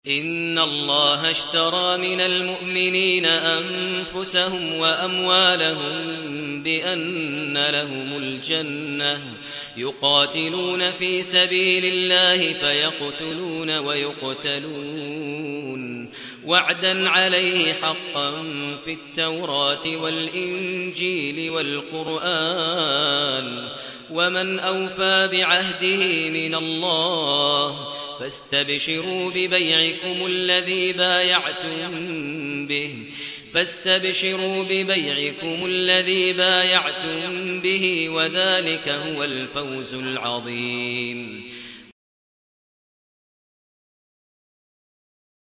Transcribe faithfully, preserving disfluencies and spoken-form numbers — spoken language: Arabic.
إن الله اشترى من المؤمنين أنفسهم وأموالهم بأن لهم الجنة يقاتلون في سبيل الله فيقتلون ويقتلون وعدا عليه حقا في التوراة والإنجيل والقرآن ومن أوفى بعهده من الله فاستبشروا ببيعكم الذي بايعتم به فاستبشروا ببيعكم الذي بايعتم به وذلك هو الفوز العظيم.